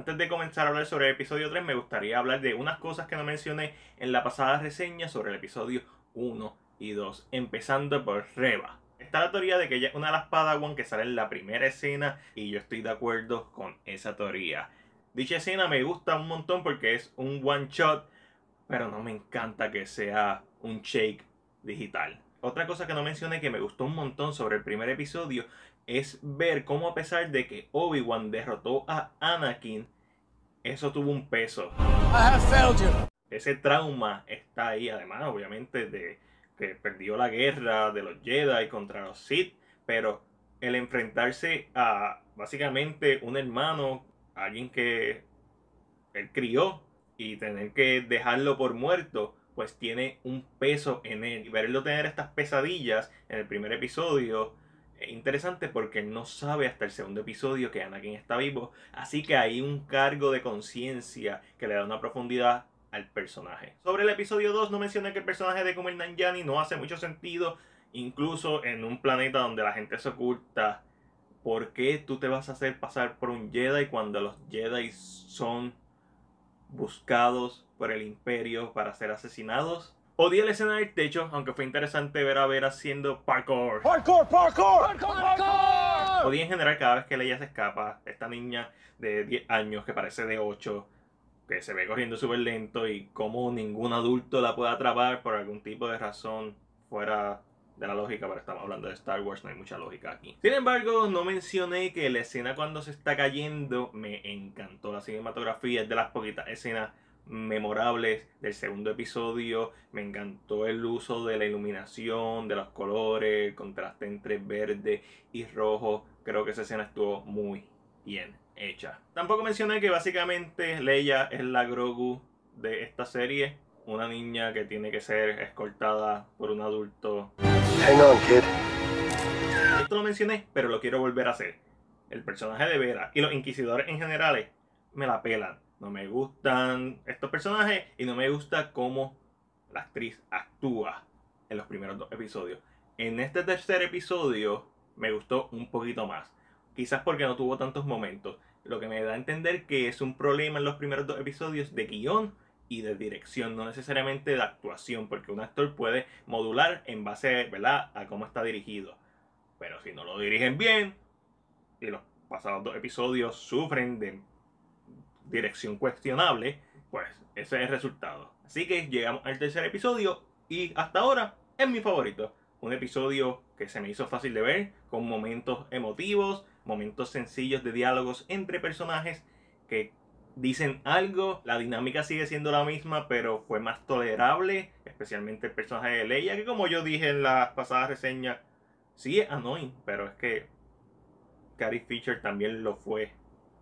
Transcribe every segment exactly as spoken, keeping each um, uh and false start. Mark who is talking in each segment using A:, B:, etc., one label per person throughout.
A: Antes de comenzar a hablar sobre el episodio tres, me gustaría hablar de unas cosas que no mencioné en la pasada reseña sobre el episodio uno y dos, empezando por Reva. Está la teoría de que ella es una de las Padawan que sale en la primera escena y yo estoy de acuerdo con esa teoría. Dicha escena me gusta un montón porque es un one shot, pero no me encanta que sea un shake digital. Otra cosa que no mencioné que me gustó un montón sobre el primer episodio es ver cómo, a pesar de que Obi-Wan derrotó a Anakin, eso tuvo un peso.
B: I have failed you.
A: Ese trauma está ahí, además obviamente de que perdió la guerra de los Jedi contra los Sith, pero el enfrentarse a básicamente un hermano, alguien que él crió, y tener que dejarlo por muerto, pues tiene un peso en él. Y verlo tener estas pesadillas en el primer episodio es interesante porque él no sabe hasta el segundo episodio que Anakin está vivo. Así que hay un cargo de conciencia que le da una profundidad al personaje. Sobre el episodio dos, no mencioné que el personaje de Kumail Nanjiani no hace mucho sentido, incluso en un planeta donde la gente se oculta. ¿Por qué tú te vas a hacer pasar por un Jedi cuando los Jedi son buscados por el imperio para ser asesinados? Odié la escena del techo, aunque fue interesante ver a Ver haciendo parkour.
B: Parkour, parkour, parkour, parkour.
A: Odié en general cada vez que Leia se escapa, esta niña de diez años que parece de ocho, que se ve corriendo súper lento, y como ningún adulto la puede atrapar por algún tipo de razón fuera de la lógica, pero estamos hablando de Star Wars, no hay mucha lógica aquí. Sin embargo, no mencioné que la escena cuando se está cayendo me encantó. La cinematografía es de las poquitas escenas memorables del segundo episodio. Me encantó el uso de la iluminación, de los colores, el contraste entre verde y rojo. Creo que esa escena estuvo muy bien hecha. Tampoco mencioné que básicamente Leia es la Grogu de esta serie, una niña que tiene que ser escoltada por un adulto.
B: Hang on, kid.
A: Esto lo mencioné, pero lo quiero volver a hacer. El personaje de Vera y los inquisidores en general me la pelan. No me gustan estos personajes y no me gusta cómo la actriz actúa en los primeros dos episodios. En este tercer episodio me gustó un poquito más. Quizás porque no tuvo tantos momentos. Lo que me da a entender que es un problema en los primeros dos episodios de guión y de dirección, no necesariamente de actuación, porque un actor puede modular en base, ¿verdad?, a cómo está dirigido. Pero si no lo dirigen bien, y los pasados dos episodios sufren de dirección cuestionable, pues ese es el resultado. Así que llegamos al tercer episodio y hasta ahora es mi favorito. Un episodio que se me hizo fácil de ver, con momentos emotivos, momentos sencillos de diálogos entre personajes que dicen algo. La dinámica sigue siendo la misma, pero fue más tolerable, especialmente el personaje de Leia, que como yo dije en las pasadas reseñas, sí es annoying, pero es que Carrie Fisher también lo fue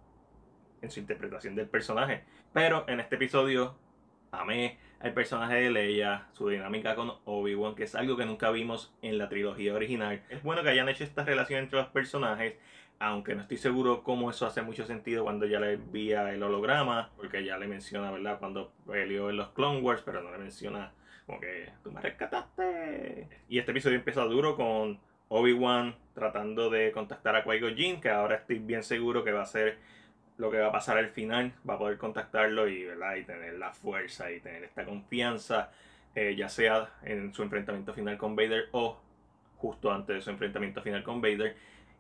A: en su interpretación del personaje. Pero en este episodio amé al personaje de Leia, su dinámica con Obi-Wan, que es algo que nunca vimos en la trilogía original. Es bueno que hayan hecho esta relación entre los personajes, aunque no estoy seguro cómo eso hace mucho sentido cuando ya le envía el holograma, porque ya le menciona, ¿verdad?, cuando peleó en los Clone Wars, pero no le menciona como que tú me rescataste. Y este episodio empieza duro con Obi-Wan tratando de contactar a Qui-Gon Jinn, que ahora estoy bien seguro que va a ser lo que va a pasar al final. Va a poder contactarlo y, ¿verdad?, y tener la fuerza y tener esta confianza, eh, ya sea en su enfrentamiento final con Vader o justo antes de su enfrentamiento final con Vader.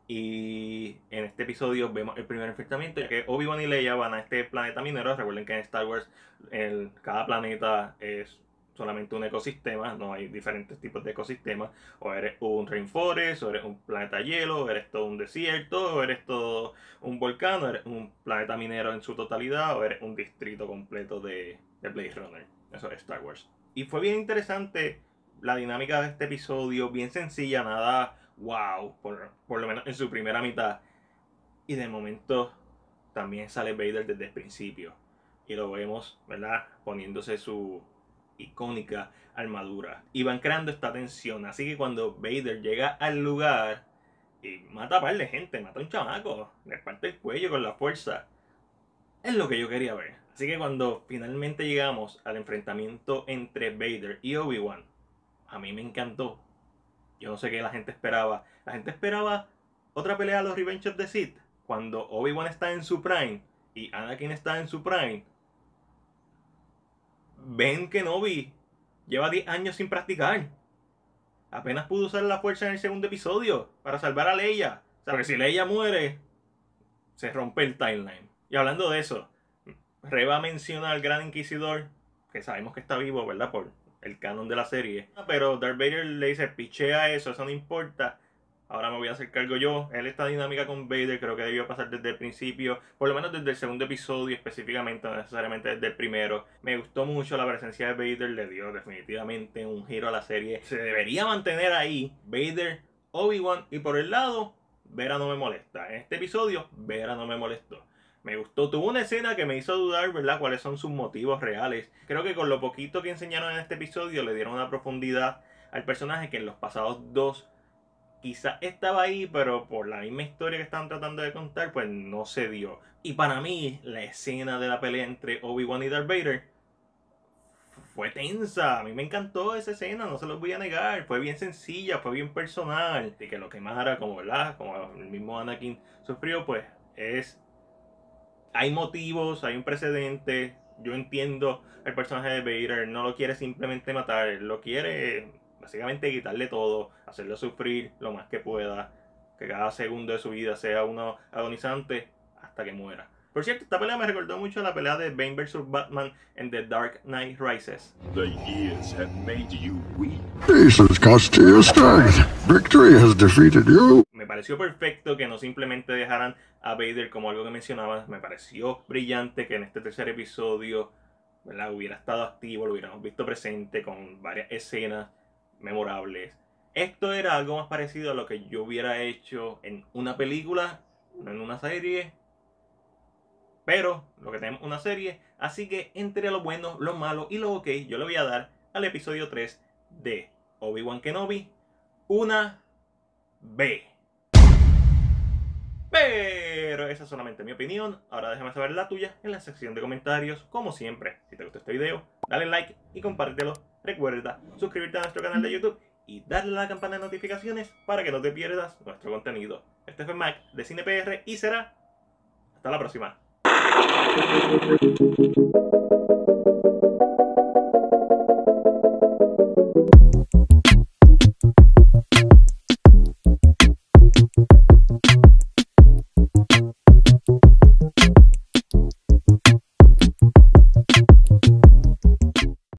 A: Y en este episodio vemos el primer enfrentamiento, ya que Obi-Wan y Leia van a este planeta minero. Recuerden que en Star Wars el, cada planeta es solamente un ecosistema, no hay diferentes tipos de ecosistemas. O eres un rainforest, o eres un planeta hielo, o eres todo un desierto, o eres todo un volcán, o eres un planeta minero en su totalidad, o eres un distrito completo de, de Blade Runner. Eso es Star Wars. Y fue bien interesante la dinámica de este episodio, bien sencilla, nada wow, por, por lo menos en su primera mitad. Y de momento también sale Vader desde el principio. Y lo vemos, ¿verdad?, poniéndose su icónica armadura. Y van creando esta tensión. Así que cuando Vader llega al lugar y mata a par de gente, mata a un chamaco, le parte el cuello con la fuerza, es lo que yo quería ver. Así que cuando finalmente llegamos al enfrentamiento entre Vader y Obi-Wan, a mí me encantó. Yo no sé qué la gente esperaba. La gente esperaba otra pelea a los Revenge of the Sith, cuando Obi-Wan está en su prime. y Anakin está en su prime, Ben Kenobi lleva diez años sin practicar. Apenas pudo usar la fuerza en el segundo episodio para salvar a Leia. O sea, porque si Leia muere, se rompe el timeline. Y hablando de eso, Reva menciona al Gran Inquisidor, que sabemos que está vivo, ¿verdad? Por el canon de la serie. Pero Darth Vader le dice, pichea eso, eso no importa. Ahora me voy a hacer cargo yo. Él, esta dinámica con Vader creo que debió pasar desde el principio, por lo menos desde el segundo episodio específicamente, no necesariamente desde el primero. Me gustó mucho la presencia de Vader, le dio definitivamente un giro a la serie. Se debería mantener ahí Vader, Obi-Wan, y por el lado, Vera no me molesta. En este episodio, Vera no me molestó. Me gustó, tuvo una escena que me hizo dudar, ¿verdad?, cuáles son sus motivos reales. Creo que con lo poquito que enseñaron en este episodio le dieron una profundidad al personaje que en los pasados dos quizás estaba ahí, pero por la misma historia que estaban tratando de contar, pues no se dio. Y para mí, la escena de la pelea entre Obi-Wan y Darth Vader fue tensa. A mí me encantó esa escena, no se los voy a negar. Fue bien sencilla, fue bien personal. Y que lo que más era, como, ¿verdad?, como el mismo Anakin sufrió, pues es... Hay motivos, hay un precedente. Yo entiendo el personaje de Vader, no lo quiere simplemente matar, lo quiere... básicamente quitarle todo, hacerlo sufrir lo más que pueda, que cada segundo de su vida sea uno agonizante hasta que muera. Por cierto, esta pelea me recordó mucho a la pelea de Bane versus Batman en The Dark Knight Rises.
C: The years have made you weak.
B: Peace has cost you your strength. Victory has defeated you.
A: Me pareció perfecto que no simplemente dejaran a Vader como algo que mencionaba. Me pareció brillante que en este tercer episodio, ¿verdad?, hubiera estado activo, lo hubiéramos visto presente con varias escenas memorables. Esto era algo más parecido a lo que yo hubiera hecho en una película, no en una serie. Pero lo que tenemos una serie, así que entre lo bueno, lo malo y lo ok, yo le voy a dar al episodio tres de Obi-Wan Kenobi una B. Pero esa es solamente mi opinión. Ahora déjame saber la tuya en la sección de comentarios. Como siempre, si te gustó este video, dale like y compártelo. Recuerda suscribirte a nuestro canal de YouTube y darle a la campana de notificaciones para que no te pierdas nuestro contenido. Este fue Mac de Cine P R y será hasta la próxima.